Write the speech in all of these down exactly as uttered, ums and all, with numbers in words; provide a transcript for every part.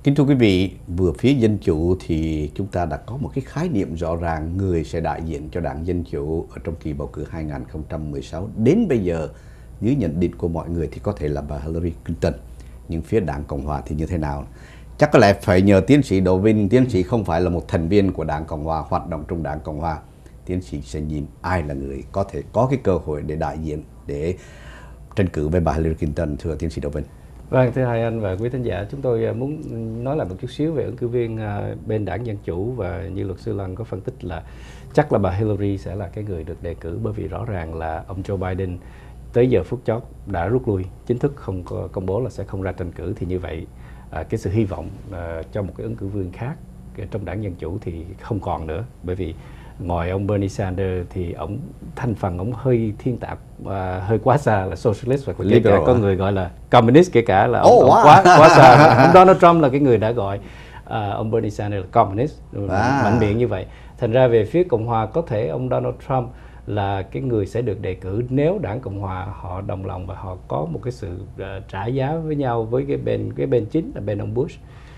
Kính thưa quý vị, vừa phía Dân Chủ thì chúng ta đã có một cái khái niệm rõ ràng người sẽ đại diện cho đảng Dân Chủ ở trong kỳ bầu cử hai nghìn không trăm mười sáu. Đến bây giờ, dưới nhận định của mọi người thì có thể là bà Hillary Clinton. Nhưng phía đảng Cộng Hòa thì như thế nào? Chắc có lẽ phải nhờ tiến sĩ Đỗ Vinh. Tiến sĩ không phải là một thành viên của đảng Cộng Hòa, hoạt động trong đảng Cộng Hòa. Tiến sĩ sẽ nhìn ai là người có thể có cái cơ hội để đại diện, để tranh cử với bà Hillary Clinton, thưa tiến sĩ Đỗ Vinh. Vâng, thưa hai anh và quý thính giả, chúng tôi muốn nói lại một chút xíu về ứng cử viên bên đảng Dân Chủ, và như luật sư Lân có phân tích là chắc là bà Hillary sẽ là cái người được đề cử, bởi vì rõ ràng là ông Joe Biden tới giờ phút chót đã rút lui, chính thức không có công bố là sẽ không ra tranh cử. Thì như vậy à, cái sự hy vọng à, cho một cái ứng cử viên khác trong đảng Dân Chủ thì không còn nữa, bởi vì ngoài ông Bernie Sanders thì ông thành phần ông hơi thiên tạp, à, hơi quá xa là socialist, và kể cả có người gọi là communist, kể cả là ông, oh, ông wow. quá quá xa. Ông Donald Trump là cái người đã gọi à, ông Bernie Sanders là communist, à. mạnh miệng như vậy. Thành ra về phía Cộng Hòa có thể ông Donald Trump là cái người sẽ được đề cử nếu đảng Cộng Hòa họ đồng lòng và họ có một cái sự uh, trả giá với nhau với cái bên cái bên chính là bên ông Bush.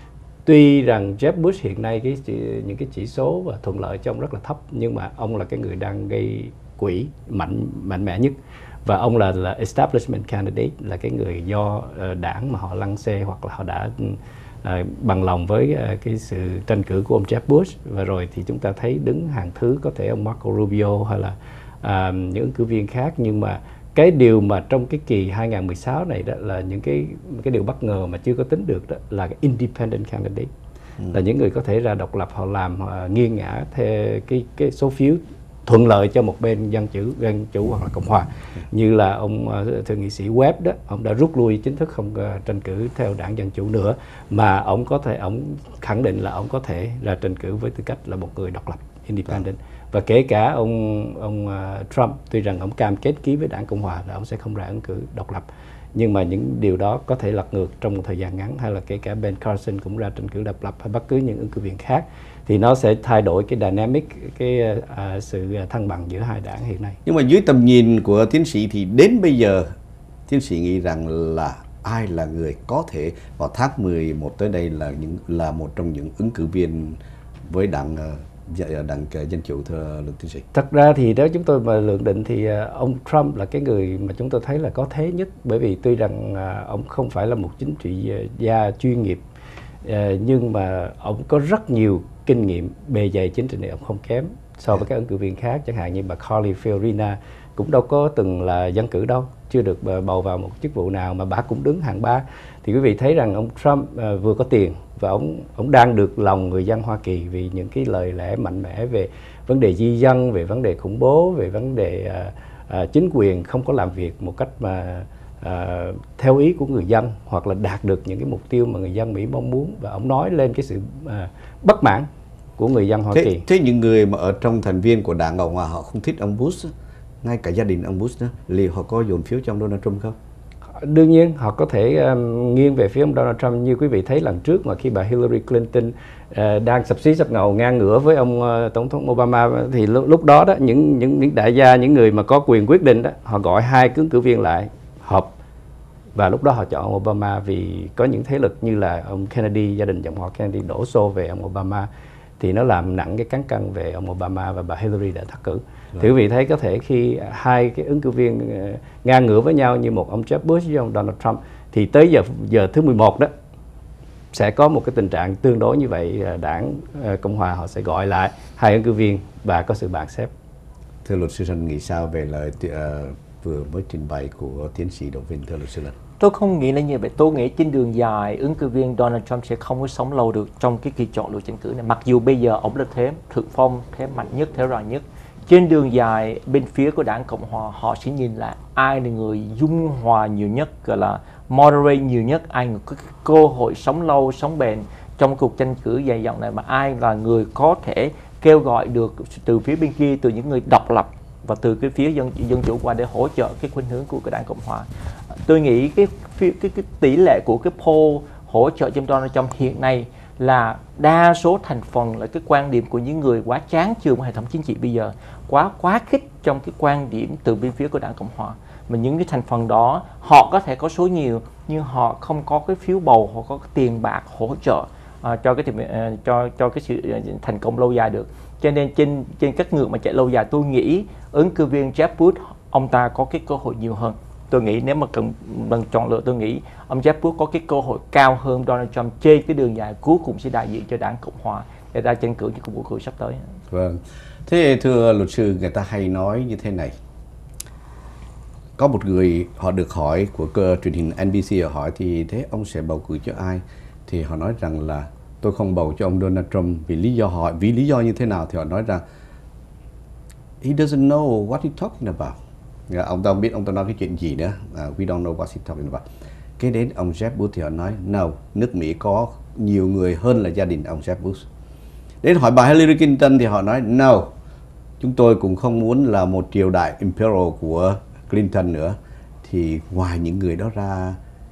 Tuy rằng Jeb Bush hiện nay cái những cái chỉ số và thuận lợi cho ông rất là thấp, nhưng mà ông là cái người đang gây quỹ mạnh mạnh mẽ nhất, và ông là là establishment candidate, là cái người do uh, đảng mà họ lăng xê hoặc là họ đã uh, bằng lòng với uh, cái sự tranh cử của ông Jeb Bush. Và rồi thì chúng ta thấy đứng hàng thứ có thể ông Marco Rubio hay là uh, những ứng cử viên khác. Nhưng mà cái điều mà trong cái kỳ hai nghìn không trăm mười sáu này đó là những cái cái điều bất ngờ mà chưa có tính được đó là cái independent candidate, ừ. là những người có thể ra độc lập, họ làm họ nghiêng ngã theo cái cái số phiếu thuận lợi cho một bên dân chủ dân chủ hoặc là Cộng Hòa, như là ông thượng nghị sĩ Webb đó, ông đã rút lui chính thức, không tranh cử theo đảng Dân Chủ nữa, mà ông có thể ông khẳng định là ông có thể ra tranh cử với tư cách là một người độc lập, independent. Và kể cả ông ông uh, Trump, tuy rằng ông cam kết ký với đảng Cộng Hòa là ông sẽ không ra ứng cử độc lập, nhưng mà những điều đó có thể lật ngược trong một thời gian ngắn, hay là kể cả Ben Carson cũng ra tranh cử độc lập, hay bất cứ những ứng cử viên khác, thì nó sẽ thay đổi cái dynamic, cái uh, sự thăng bằng giữa hai đảng hiện nay. Nhưng mà dưới tầm nhìn của tiến sĩ thì đến bây giờ tiến sĩ nghĩ rằng là ai là người có thể vào tháng mười một tới đây là những là một trong những ứng cử viên với đảng uh, đảng Dân Chủ, thưa luật tiến sĩ? Thật ra thì nếu chúng tôi mà lượng định thì ông Trump là cái người mà chúng tôi thấy là có thế nhất, bởi vì tuy rằng ông không phải là một chính trị gia chuyên nghiệp, nhưng mà ông có rất nhiều kinh nghiệm, bề dày chính trị này ông không kém so với các ứng cử viên khác, chẳng hạn như bà Carly Fiorina cũng đâu có từng là dân cử đâu, chưa được bầu vào một chức vụ nào mà bà cũng đứng hạng ba. Thì quý vị thấy rằng ông Trump uh, vừa có tiền và ông ông đang được lòng người dân Hoa Kỳ vì những cái lời lẽ mạnh mẽ về vấn đề di dân, về vấn đề khủng bố, về vấn đề uh, uh, chính quyền không có làm việc một cách mà uh, theo ý của người dân, hoặc là đạt được những cái mục tiêu mà người dân Mỹ mong muốn, và ông nói lên cái sự uh, bất mãn của người dân Hoa thế, Kỳ. Thế những người mà ở trong thành viên của đảng Cộng Hòa họ không thích ông Bush, ngay cả gia đình ông Bush đó, liệu họ có dồn phiếu cho ông Donald Trump không? Đương nhiên họ có thể um, nghiêng về phía ông Donald Trump, như quý vị thấy lần trước mà khi bà Hillary Clinton uh, đang sập xí sập ngầu ngang ngửa với ông uh, tổng thống Obama, thì lúc, lúc đó đó những những những đại gia, những người mà có quyền quyết định đó, họ gọi hai ứng cử viên lại họp, và lúc đó họ chọn ông Obama, vì có những thế lực như là ông Kennedy, gia đình dòng họ Kennedy đổ xô về ông Obama, thì nó làm nặng cái cán cân về ông Obama, và bà Hillary đã thất cử. Thì quý vị thấy có thể khi hai cái ứng cử viên uh, ngang ngửa với nhau như một ông Jeb Bush với ông Donald Trump, thì tới giờ giờ thứ mười một đó sẽ có một cái tình trạng tương đối như vậy. Đảng uh, Cộng Hòa họ sẽ gọi lại hai ứng cử viên và có sự bàn xếp. Thưa luật sư Lân, nghĩ sao về lời uh, vừa mới trình bày của tiến sĩ Đỗ Vinh, thưa luật sư Lân? Tôi không nghĩ là như vậy. Tôi nghĩ trên đường dài ứng cử viên Donald Trump sẽ không có sống lâu được trong cái kỳ chọn lựa tranh cử này. Mặc dù bây giờ ông là thế thượng phong, thế mạnh nhất, thế rõ nhất. Trên đường dài bên phía của đảng Cộng Hòa họ sẽ nhìn lại ai là người dung hòa nhiều nhất, gọi là moderate nhiều nhất, ai người có cơ hội sống lâu, sống bền trong cuộc tranh cử dài dòng này, mà ai là người có thể kêu gọi được từ phía bên kia, từ những người độc lập và từ cái phía dân dân chủ qua để hỗ trợ cái khuynh hướng của cái đảng Cộng Hòa. Tôi nghĩ cái cái cái, cái tỷ lệ của cái poll hỗ trợ cho Donald Trump hiện nay là đa số thành phần là cái quan điểm của những người quá chán chường hệ thống chính trị bây giờ, quá quá khích trong cái quan điểm từ bên phía của đảng Cộng Hòa. Mà những cái thành phần đó họ có thể có số nhiều nhưng họ không có cái phiếu bầu, họ có cái tiền bạc hỗ trợ uh, cho cái uh, cho cho cái sự thành công lâu dài được. Cho nên trên trên các ngựa mà chạy lâu dài, tôi nghĩ ứng cử viên Jeb Bush ông ta có cái cơ hội nhiều hơn. Tôi nghĩ nếu mà cần bằng chọn lựa, tôi nghĩ ông Jeb Bush có cái cơ hội cao hơn Donald Trump trên cái đường dài cuối cùng sẽ đại diện cho đảng Cộng hòa để ra tranh cử những cuộc bầu cử sắp tới. Vâng. Thế thưa luật sư, người ta hay nói như thế này. Có một người họ được hỏi của cơ truyền hình en bê xê, họ hỏi thì thế ông sẽ bầu cử cho ai? Thì họ nói rằng là tôi không bầu cho ông Donald Trump vì lý do họ vì lý do như thế nào, thì họ nói rằng he doesn't know what he's talking about. Ông ta không biết ông ta nói cái chuyện gì nữa. Uh, we don't know what he's talking about. Cái đến ông Jeb Bush thì họ nói no, nước Mỹ có nhiều người hơn là gia đình ông Jeb Bush. Đến hỏi bà Hillary Clinton thì họ nói no, chúng tôi cũng không muốn là một triều đại imperial của Clinton nữa. Thì ngoài những người đó ra,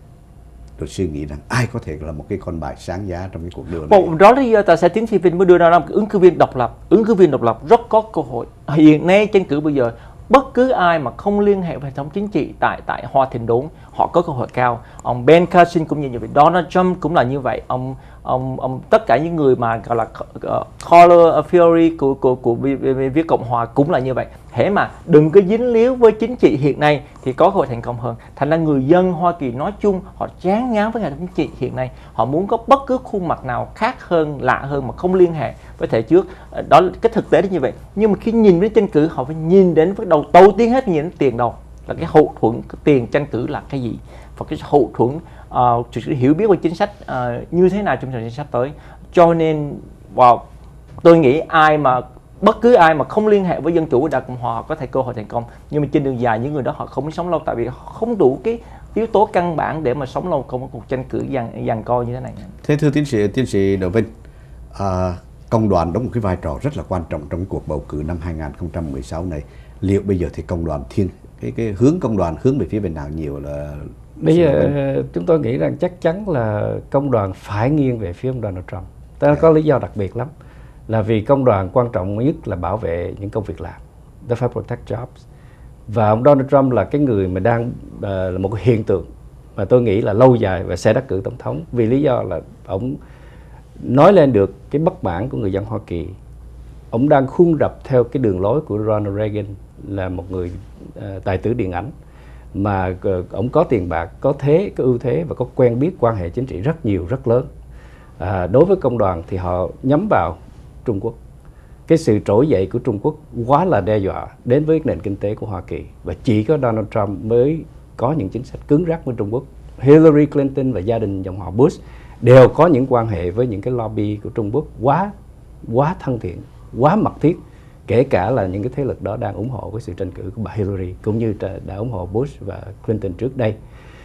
luật sư nghĩ rằng ai có thể là một cái con bài sáng giá trong cái cuộc đua này? Một đó là lý do tại sao tiến sĩ Vinh mới đưa ra một ứng cử viên độc lập. Ứng cử viên độc lập rất có cơ hội. Hiện nay tranh cử bây giờ, bất cứ ai mà không liên hệ với hệ thống chính trị tại tại Hoa Thịnh Đốn, họ có cơ hội cao. Ông Ben Carson cũng như vậy, Donald Trump cũng là như vậy. Ông ông ông tất cả những người mà gọi là uh, color theory của của của phía Cộng hòa cũng là như vậy. Thế mà đừng có dính líu với chính trị hiện nay thì có cơ hội thành công hơn. Thành ra người dân Hoa Kỳ nói chung họ chán ngán với hệ thống chính trị hiện nay. Họ muốn có bất cứ khuôn mặt nào khác hơn, lạ hơn mà không liên hệ với thể trước. Đó là cái thực tế như vậy. Nhưng mà khi nhìn đến tranh cử, họ phải nhìn đến bắt đầu đầu tiên hết nhìn đến tiền đầu, là cái hậu thuẫn, cái tiền tranh cử là cái gì, và cái hậu thuẫn uh, hiểu biết về chính sách uh, như thế nào trong thời gian sắp tới. Cho nên wow, tôi nghĩ ai mà bất cứ ai mà không liên hệ với dân chủ của Đảng Cộng hòa có thể cơ hội thành công, nhưng mà trên đường dài những người đó họ không sống lâu, tại vì họ không đủ cái yếu tố căn bản để mà sống lâu trong một cuộc tranh cử giằng giằng co như thế này. Thế thưa tiến sĩ tiến sĩ Đỗ Vinh, à, công đoàn đóng một cái vai trò rất là quan trọng trong cái cuộc bầu cử năm hai nghìn không trăm mười sáu này. Liệu bây giờ thì công đoàn thiên cái cái hướng công đoàn hướng về phía bên nào nhiều là bây giờ chúng tôi nghĩ rằng chắc chắn là công đoàn phải nghiêng về phía ông Donald Trump. Ta yeah. có lý do đặc biệt lắm, là vì công đoàn quan trọng nhất là bảo vệ những công việc làm, they phải protect jobs. Và ông Donald Trump là cái người mà đang uh, là một cái hiện tượng mà tôi nghĩ là lâu dài và sẽ đắc cử tổng thống, vì lý do là ông nói lên được cái bất mãn của người dân Hoa Kỳ. Ông đang khuôn rập theo cái đường lối của Ronald Reagan, là một người uh, tài tử điện ảnh mà uh, ông có tiền bạc, có thế, có ưu thế và có quen biết quan hệ chính trị rất nhiều, rất lớn. À, đối với công đoàn thì họ nhắm vào Trung Quốc. Cái sự trỗi dậy của Trung Quốc quá là đe dọa đến với nền kinh tế của Hoa Kỳ, và chỉ có Donald Trump mới có những chính sách cứng rắn với Trung Quốc. Hillary Clinton và gia đình dòng họ Bush đều có những quan hệ với những cái lobby của Trung Quốc quá quá thân thiện, quá mật thiết, kể cả là những cái thế lực đó đang ủng hộ với sự tranh cử của bà Hillary cũng như đã ủng hộ Bush và Clinton trước đây.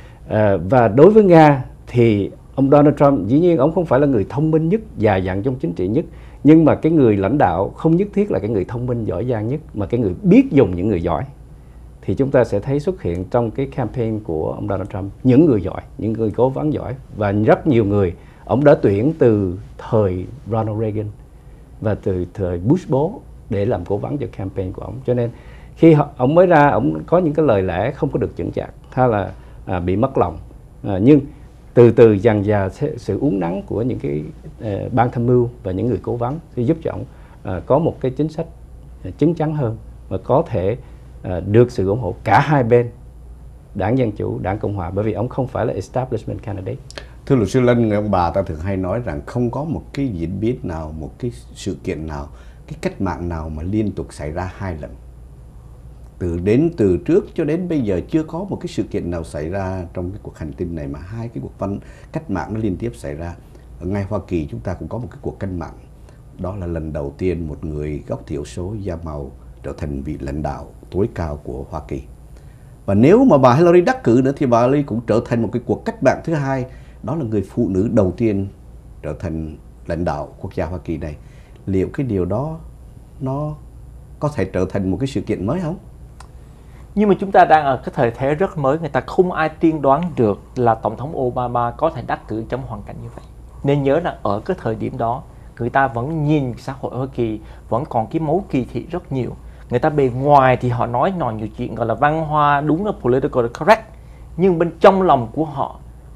À, và đối với Nga thì ông Donald Trump dĩ nhiên ông không phải là người thông minh nhất, già dặn trong chính trị nhất, nhưng mà cái người lãnh đạo không nhất thiết là cái người thông minh giỏi giang nhất, mà cái người biết dùng những người giỏi. Thì chúng ta sẽ thấy xuất hiện trong cái campaign của ông Donald Trump những người giỏi, những người cố vấn giỏi, và rất nhiều người ông đã tuyển từ thời Ronald Reagan và từ thời Bush bố để làm cố vấn cho campaign của ông. Cho nên khi ông mới ra, ông có những cái lời lẽ không có được chững chạc, hay là à, bị mất lòng, à, nhưng từ từ dần dà sự uốn nắn của những cái uh, ban tham mưu và những người cố vấn sẽ giúp cho ông uh, có một cái chính sách uh, chín chắn hơn và có thể uh, được sự ủng hộ cả hai bên, đảng Dân Chủ, đảng Cộng hòa, bởi vì ông không phải là establishment candidate. Thưa luật sư Lân, người ông bà ta thường hay nói rằng không có một cái diễn biến nào, một cái sự kiện nào, cái cách mạng nào mà liên tục xảy ra hai lần. Từ đến từ trước cho đến bây giờ chưa có một cái sự kiện nào xảy ra trong cái cuộc hành tinh này mà hai cái cuộc văn cách mạng nó liên tiếp xảy ra. Ở ngay Hoa Kỳ chúng ta cũng có một cái cuộc cách mạng. Đó là lần đầu tiên một người gốc thiểu số da màu trở thành vị lãnh đạo tối cao của Hoa Kỳ. Và nếu mà bà Hillary đắc cử nữa thì bà Hillary cũng trở thành một cái cuộc cách mạng thứ hai. Đó là người phụ nữ đầu tiên trở thành lãnh đạo quốc gia Hoa Kỳ này. Liệu cái điều đó nó có thể trở thành một cái sự kiện mới không? Nhưng mà chúng ta đang ở cái thời thế rất mới, người ta không ai tiên đoán được là Tổng thống Obama có thể đắc cử trong hoàn cảnh như vậy. Nên nhớ là ở cái thời điểm đó, người ta vẫn nhìn xã hội Hoa Kỳ vẫn còn cái máu kỳ thị rất nhiều. Người ta bề ngoài thì họ nói nói nhiều chuyện gọi là văn hoa, đúng là political correct, nhưng bên trong lòng của họ,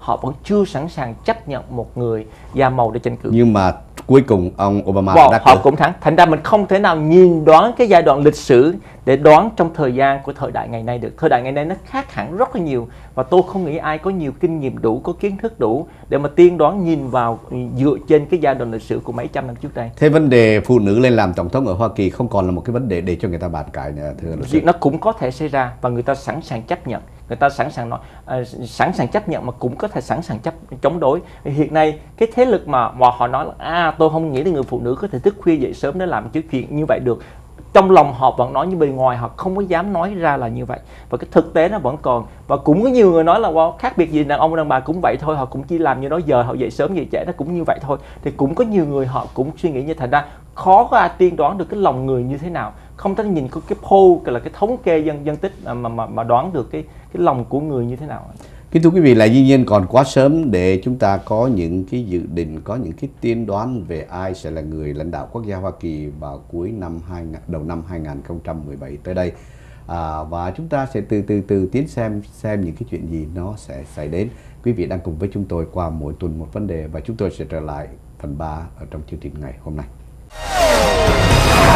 họ vẫn chưa sẵn sàng chấp nhận một người da màu để tranh cử. Nhưng mà cuối cùng ông Obama wow, đắc họ cử. cũng thắng. Thành ra mình không thể nào nhìn đoán cái giai đoạn lịch sử để đoán trong thời gian của thời đại ngày nay được. Thời đại ngày nay nó khác hẳn rất là nhiều, và tôi không nghĩ ai có nhiều kinh nghiệm đủ, có kiến thức đủ để mà tiên đoán nhìn vào dựa trên cái giai đoạn lịch sử của mấy trăm năm trước đây. Thế vấn đề phụ nữ lên làm tổng thống ở Hoa Kỳ không còn là một cái vấn đề để cho người ta bàn cãi nữa, thưa luật sư. Nó cũng có thể xảy ra và người ta sẵn sàng chấp nhận, người ta sẵn sàng nói, uh, sẵn sàng chấp nhận mà cũng có thể sẵn sàng chấp chống đối. Hiện nay cái thế lực mà, mà họ nói là à tôi không nghĩ là người phụ nữ có thể thức khuya dậy sớm để làm cái chuyện như vậy được. Trong lòng họ vẫn nói, như bề ngoài họ không có dám nói ra là như vậy, và cái thực tế nó vẫn còn. Và cũng có nhiều người nói là wow, khác biệt gì đàn ông đàn bà cũng vậy thôi, họ cũng chỉ làm như đó, giờ họ dậy sớm dậy trễ nó cũng như vậy thôi. Thì cũng có nhiều người họ cũng suy nghĩ như, thành ra khó có ai tiên đoán được cái lòng người như thế nào, không thể nhìn có cái poll là cái thống kê dân dân tích mà mà mà đoán được cái cái lòng của người như thế nào. Kính thưa quý vị, là dĩ nhiên còn quá sớm để chúng ta có những cái dự định, có những cái tiên đoán về ai sẽ là người lãnh đạo quốc gia Hoa Kỳ vào cuối năm hai đầu năm hai nghìn không trăm mười bảy tới đây. À, và chúng ta sẽ từ từ từ tiến xem xem những cái chuyện gì nó sẽ xảy đến. Quý vị đang cùng với chúng tôi qua mỗi tuần một vấn đề, và chúng tôi sẽ trở lại phần ba ở trong chương trình ngày hôm nay.